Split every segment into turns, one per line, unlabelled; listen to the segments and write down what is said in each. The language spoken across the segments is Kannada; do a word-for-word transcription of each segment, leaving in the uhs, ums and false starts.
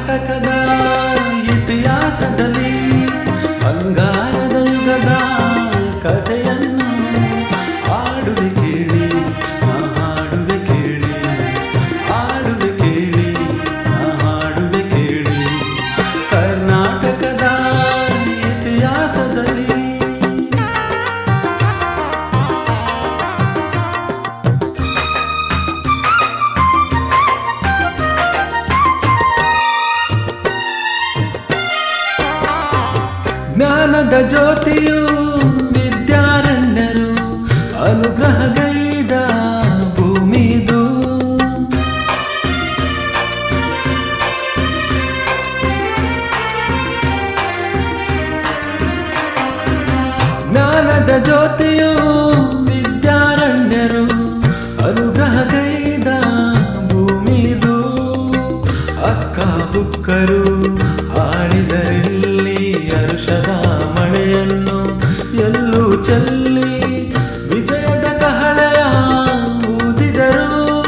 ಕರ್ನಾಟಕದ ಇತಿಹಾಸದಲ್ಲಿ ಬಂಗಾರದ ಯುಗದ ಕಥೆಯನ್ನು ಹಾಡುವೆ ಕೇಳಿ, ನಾ ಹಾಡುವೆ ಕೇಳಿ, ಹಾಡುವೆ ಕೇಳಿ, ನಾ ಹಾಡುವೆ ಕೇಳಿ. ಕರ್ನಾಟಕದ ಇತಿಹಾಸದಲ್ಲಿ ಜ್ಞಾನದ ಜ್ಯೋತಿಯು ವಿದ್ಯಾರಣ್ಯರು ಅನುಗ್ರಹಗೈದ ಭೂಮಿದು. ಜ್ಞಾನದ ಜ್ಯೋತಿಯು ವಿದ್ಯಾರಣ್ಯರು ಅನುಗ್ರಹಗೈದ ಭೂಮಿದು. ಅಕ್ಕ ಬುಕ್ಕರು ಆಡಿದರಿಲ್ಲಿ ಹರುಷದ ಮಳೆಯನ್ನು ಎಲ್ಲೂ ಚೆಲ್ಲಿ ವಿಜಯದ ಕಹಳೆಯ ಊದಿದರು.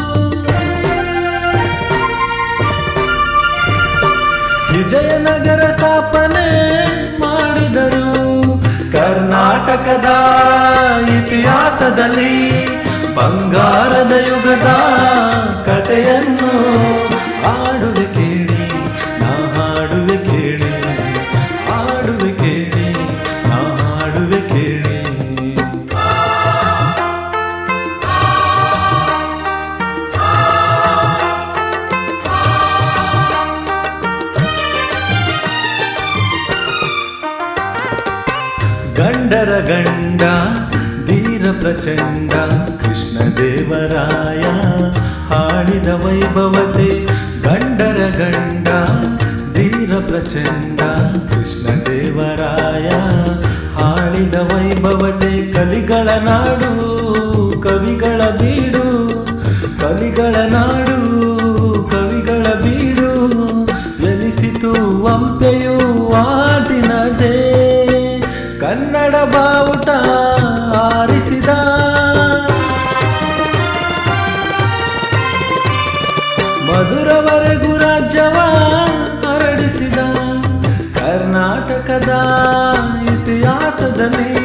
ವಿಜಯನಗರ ಸ್ಥಾಪನೆ ಮಾಡಿದರು. ಕರ್ನಾಟಕದ ಇತಿಹಾಸದಲ್ಲಿ ಬಂಗಾರದ ಯುಗದ ಕಥೆಯನ್ನು ಹಾಡುವೆ ಕೇಳಿ, ನಾ ಹಾಡುವೆ ಕೇಳಿ, ಹಾಡುವೆ ಕೇಳಿ, ನಾ ಹಾಡುವೆ ಕೇಳಿ. ಗಂಡರ ಗಂಡ ಧೀರ ಪ್ರಚಂಡ ಕೃಷ್ಣದೇವರಾಯ ಹಾಡಿದ ವೈಭವತೆ. ಗಂಡರ ಗಂಡ ಧೀರ ಪ್ರಚಂಡ ಕೃಷ್ಣದೇವರಾಯ ಹಾಡಿದ ವೈಭವತೆ. ಕಲಿಗಳ ನಾಡು ಕವಿಗಳ ಬೀಡು, ಕಲಿಗಳ ನಾಡು ಕವಿಗಳ ಬೀಡು ಎನಿಸಿತು ಹಂಪೆಯು ಆ ದಿನದೇ. ಕನ್ನಡ ಬಾವುಟ ಆರಿಸಿದ ಮಧುರವರೆಗೂ ರಾಜ್ಯವ ಹರಡಿಸಿದ. ಕರ್ನಾಟಕದ ಇತಿಹಾಸದಲ್ಲಿ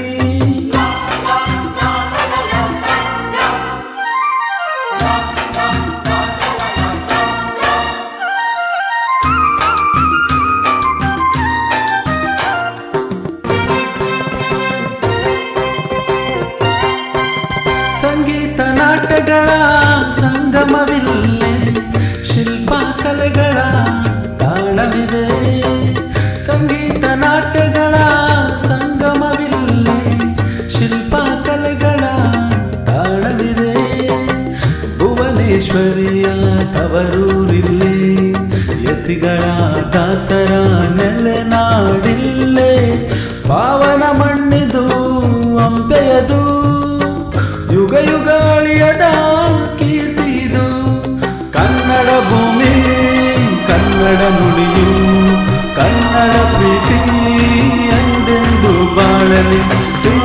ಸಂಗೀತ ನಾಟ್ಯಗಳ ಸಂಗಮವಿಲ್ಲೇ, ಶಿಲ್ಪ ಕಲೆಗಳ ತಾಳವಿದೆ. ಸಂಗೀತ ನಾಟ್ಯಗಳ ಸಂಗಮವಿಲ್ಲೇ, ಶಿಲ್ಪ ಕಲೆಗಳ ತಾಳವಿದೆ. ಭುವನೇಶ್ವರಿಯ ತವರೂರಿಲ್ಲೇ, ಯತಿಗಳ ದಾಸರ ನೆಲೆನಾಡಿಲ್ಲೇ. ಪಾವನ ಮಣ್ಣಿದು ಹಂಪೆಯದು, ಯುಗ ಯುಗಾಳಿಯದ ಕೀರ್ತಿದು. ಕನ್ನಡ ಭೂಮಿ ಕನ್ನಡ ನುಡಿಯು ಕನ್ನಡ ಪ್ರೀತಿ ಎಂದೆಂದು ಬಾಳಲಿ.